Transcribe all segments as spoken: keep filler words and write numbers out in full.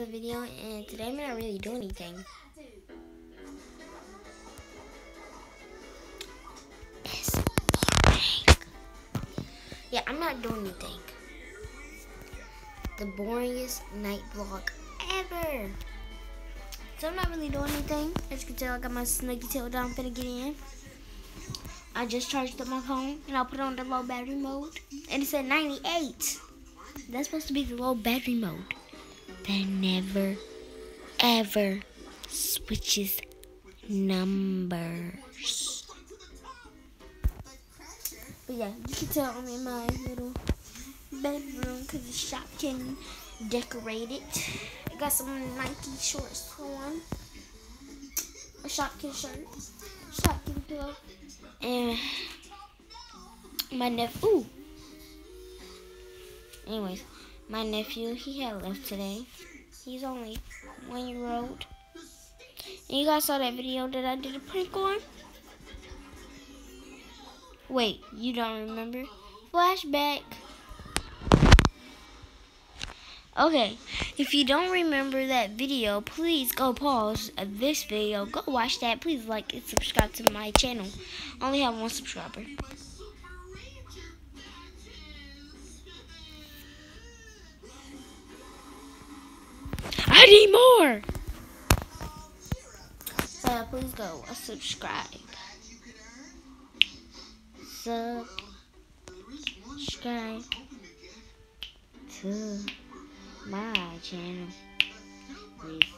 video, and today I'm not really doing anything. It's boring. Yeah, I'm not doing anything. The boringest night vlog ever. So I'm not really doing anything. As you can tell, I got my Snuggy tail down, finna get in. I just charged up my phone, and I'll put it on the low battery mode. And it said ninety-eight. That's supposed to be the low battery mode. That never, ever switches numbers. But yeah, you can tell I'm in my little bedroom because the Shopkin decorated. I got some Nike shorts on, a Shopkin shirt, Shopkin pillow, and my nephew. Ooh. Anyways, my nephew, he had left today. He's only one year old. And you guys saw that video that I did a prank on? Wait, you don't remember? Flashback. Okay, if you don't remember that video, please go pause this video. Go watch that. Please like and subscribe to my channel. I only have one subscriber. I need more. So please go uh, subscribe. Subscribe to my channel. Please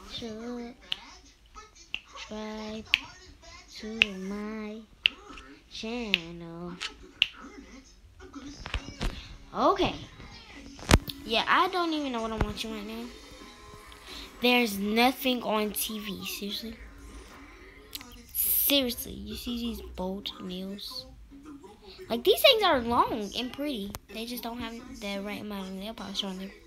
subscribe to my channel. Okay. Yeah, I don't even know what I'm watching right now. There's nothing on T V, seriously. Seriously, you see these bold nails? Like, these things are long and pretty. They just don't have the right amount of nail polish on them.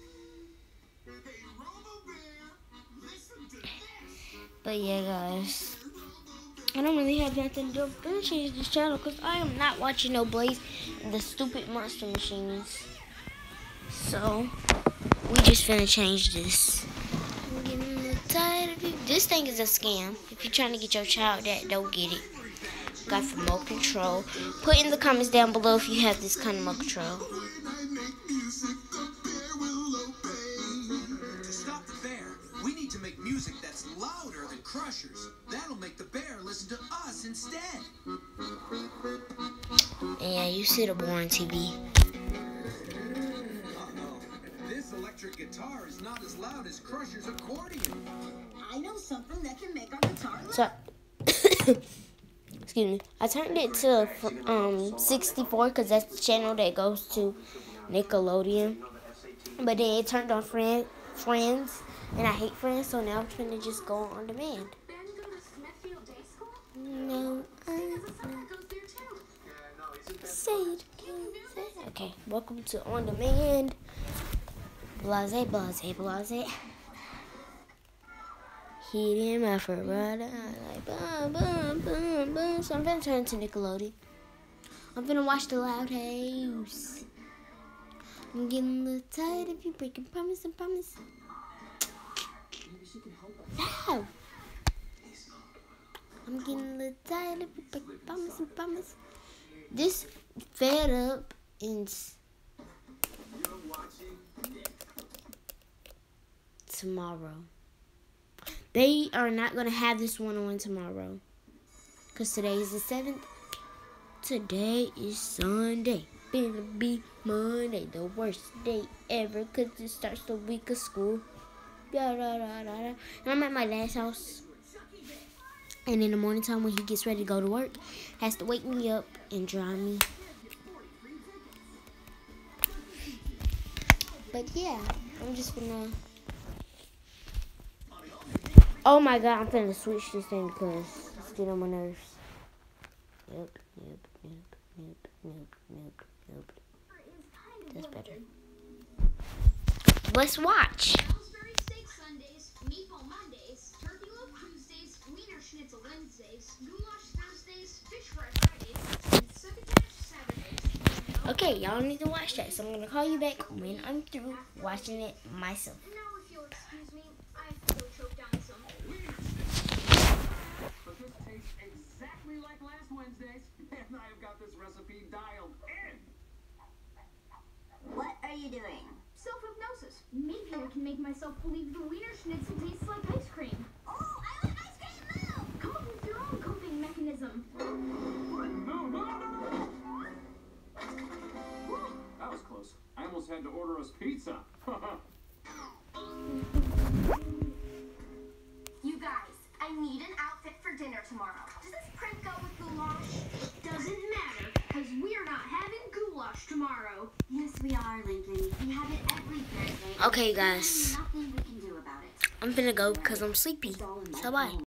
But yeah, guys. I don't really have nothing to do. I'm gonna change this channel because I am not watching no Blaze the stupid monster machines. So, we just finna change this. This thing is a scam. If you're trying to get your child that, don't get it. Got remote control. Put in the comments down below if you have this kind of remote control. To stop the bear, we need to make music that's louder than Crushers. That'll make the bear listen to us instead. Yeah, you see the boring T V. This electric guitar is not as loud as Crusher's accordion. I know something that can make our guitar loud. So, excuse me. I turned it to um sixty-four because that's the channel that goes to Nickelodeon. But then it turned on friend, Friends, and I hate Friends, so now I'm trying to just go on demand. No, I say it again. Okay, welcome to On Demand. Blase, blase, blase. Heat him up for brother. Like, bum, bum, bum, bum. So I'm gonna turn to Nickelodeon. I'm gonna watch The Loud House. I'm getting a little tired of you breaking promise and promise. No! I'm getting a little tired of you breaking promise and promise. This fed up and tomorrow. They are not going to have this one on tomorrow. Because today is the seventh. Today is Sunday. Gonna be Monday. The worst day ever. Because it starts the week of school. Da, da, da, da, da. And I'm at my dad's house. And in the morning time when he gets ready to go to work, has to wake me up and dry me. But yeah, I'm just gonna... Oh my god, I'm finna switch this thing because it's getting on my nerves. Yep, yep, yep, yep, yep, yep, yep. That's better. Let's watch. Salisbury steak Sundays, meatball Mondays, turkey loaf Tuesdays, wiener schnitzel Wednesdays, goulash Thursdays, fish fry Fridays, and succotash Saturdays. Okay, y'all need to watch that, so I'm gonna call you back when I'm through watching it myself. Now, if you'll excuse me, I this recipe dialed in. What are you doing? Self-hypnosis. Maybe I can make myself believe the Wiener Schnitzel tastes like ice cream. Oh, I want ice cream! Move! Come up with your own coping mechanism. No, no, no, no. Whew, that was close. I almost had to order us pizza. You guys, I need an outfit for dinner tomorrow. Does this print go with goulash? Doesn't matter, because we're not having goulash tomorrow. Yes, we are, Lincoln. We have it every Thursday. Okay, guys. There's nothing we can do about it. I'm finna go because I'm sleepy. So bye.